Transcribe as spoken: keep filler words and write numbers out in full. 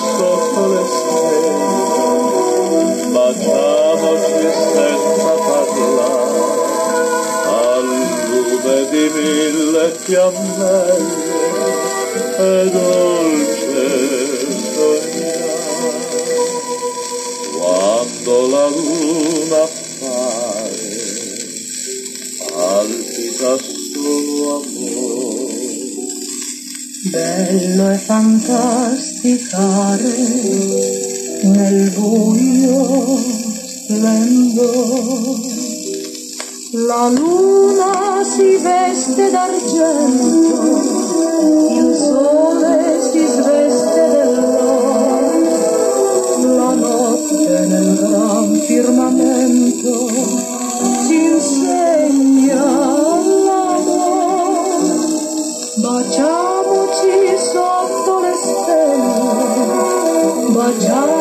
sotto le stelle, baciamoci senza parlare, al lume di mille fiammelle, è dolce sognare, quando la luna appare, palpita solo amore. Bello è fantasticare nel buio splendore. La luna si veste d'argento, il sole si sveste dell'oro, la notte nel gran firmamento si insegna l'amore. Baciamoci sotto le stelle, baciamoci